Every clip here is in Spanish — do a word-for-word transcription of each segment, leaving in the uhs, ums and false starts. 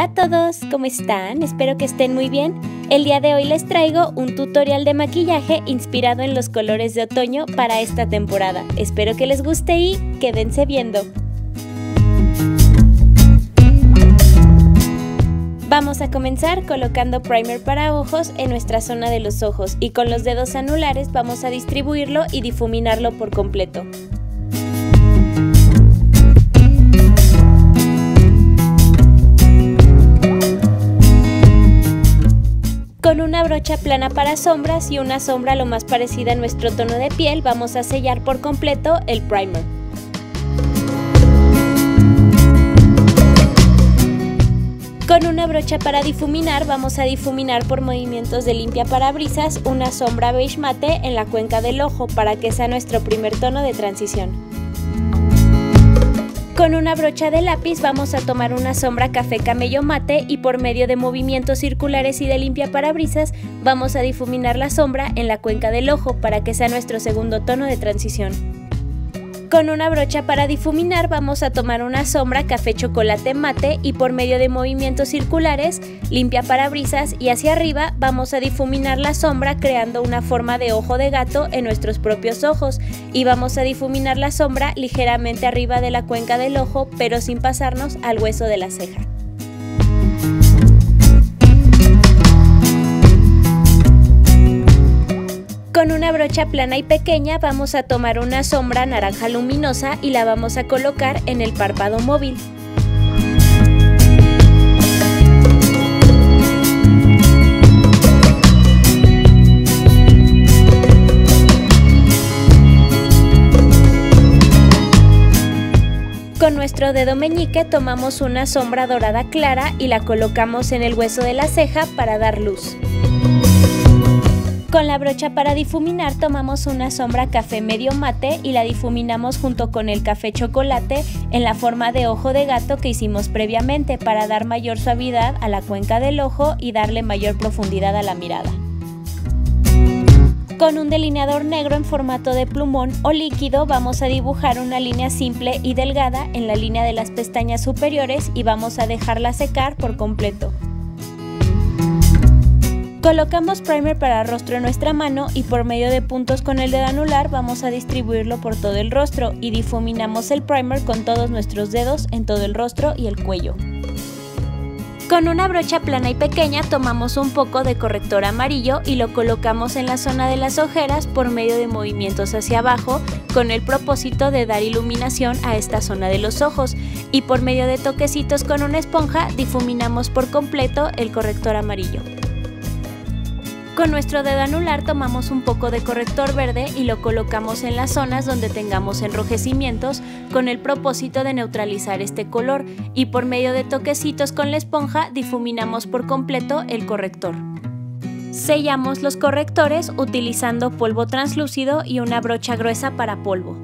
Hola a todos, ¿cómo están? Espero que estén muy bien. El día de hoy les traigo un tutorial de maquillaje inspirado en los colores de otoño para esta temporada. Espero que les guste y quédense viendo. Vamos a comenzar colocando primer para ojos en nuestra zona de los ojos y con los dedos anulares vamos a distribuirlo y difuminarlo por completo. Con una brocha plana para sombras y una sombra lo más parecida a nuestro tono de piel, vamos a sellar por completo el primer. Con una brocha para difuminar, vamos a difuminar por movimientos de limpia parabrisas una sombra beige mate en la cuenca del ojo para que sea nuestro primer tono de transición. Con una brocha de lápiz vamos a tomar una sombra café camello mate y por medio de movimientos circulares y de limpia parabrisas vamos a difuminar la sombra en la cuenca del ojo para que sea nuestro segundo tono de transición. Con una brocha para difuminar vamos a tomar una sombra café chocolate mate y por medio de movimientos circulares, limpia parabrisas y hacia arriba vamos a difuminar la sombra creando una forma de ojo de gato en nuestros propios ojos y vamos a difuminar la sombra ligeramente arriba de la cuenca del ojo pero sin pasarnos al hueso de la ceja. Con una brocha plana y pequeña vamos a tomar una sombra naranja luminosa y la vamos a colocar en el párpado móvil. Con nuestro dedo meñique tomamos una sombra dorada clara y la colocamos en el hueso de la ceja para dar luz. Con la brocha para difuminar tomamos una sombra café medio mate y la difuminamos junto con el café chocolate en la forma de ojo de gato que hicimos previamente para dar mayor suavidad a la cuenca del ojo y darle mayor profundidad a la mirada. Con un delineador negro en formato de plumón o líquido vamos a dibujar una línea simple y delgada en la línea de las pestañas superiores y vamos a dejarla secar por completo. Colocamos primer para rostro en nuestra mano y por medio de puntos con el dedo anular vamos a distribuirlo por todo el rostro y difuminamos el primer con todos nuestros dedos en todo el rostro y el cuello. Con una brocha plana y pequeña tomamos un poco de corrector amarillo y lo colocamos en la zona de las ojeras por medio de movimientos hacia abajo con el propósito de dar iluminación a esta zona de los ojos y por medio de toquecitos con una esponja difuminamos por completo el corrector amarillo. Con nuestro dedo anular tomamos un poco de corrector verde y lo colocamos en las zonas donde tengamos enrojecimientos con el propósito de neutralizar este color y por medio de toquecitos con la esponja difuminamos por completo el corrector. Sellamos los correctores utilizando polvo translúcido y una brocha gruesa para polvo.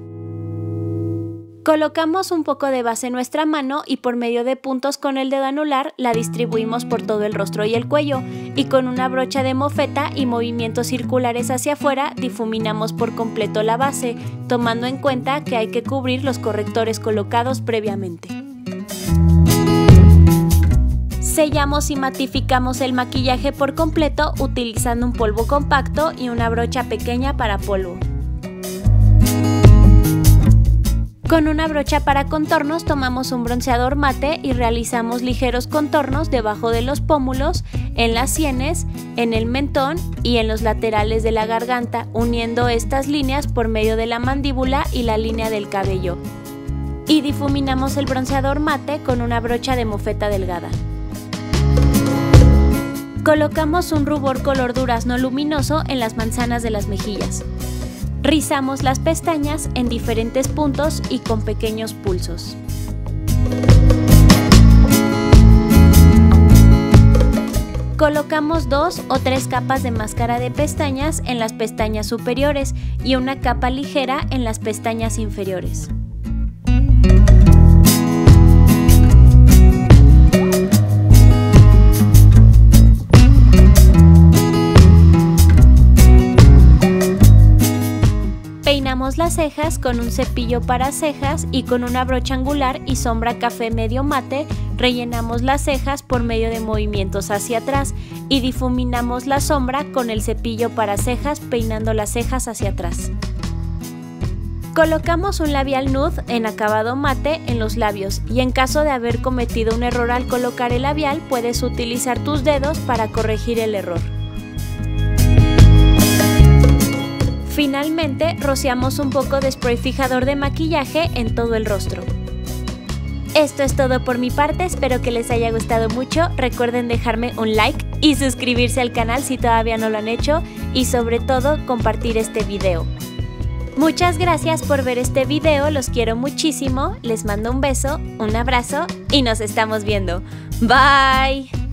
Colocamos un poco de base en nuestra mano y por medio de puntos con el dedo anular la distribuimos por todo el rostro y el cuello y con una brocha de mofeta y movimientos circulares hacia afuera difuminamos por completo la base, tomando en cuenta que hay que cubrir los correctores colocados previamente. Sellamos y matificamos el maquillaje por completo utilizando un polvo compacto y una brocha pequeña para polvo. Con una brocha para contornos tomamos un bronceador mate y realizamos ligeros contornos debajo de los pómulos, en las sienes, en el mentón y en los laterales de la garganta, uniendo estas líneas por medio de la mandíbula y la línea del cabello. Y difuminamos el bronceador mate con una brocha de mofeta delgada. Colocamos un rubor color durazno luminoso en las manzanas de las mejillas. Rizamos las pestañas en diferentes puntos y con pequeños pulsos. Colocamos dos o tres capas de máscara de pestañas en las pestañas superiores y una capa ligera en las pestañas inferiores. las cejas con un cepillo para cejas y con una brocha angular y sombra café medio mate rellenamos las cejas por medio de movimientos hacia atrás y difuminamos la sombra con el cepillo para cejas peinando las cejas hacia atrás. Colocamos un labial nude en acabado mate en los labios y en caso de haber cometido un error al colocar el labial puedes utilizar tus dedos para corregir el error. Finalmente, rociamos un poco de spray fijador de maquillaje en todo el rostro. Esto es todo por mi parte, espero que les haya gustado mucho. Recuerden dejarme un like y suscribirse al canal si todavía no lo han hecho y sobre todo compartir este video. Muchas gracias por ver este video, los quiero muchísimo, les mando un beso, un abrazo y nos estamos viendo. Bye.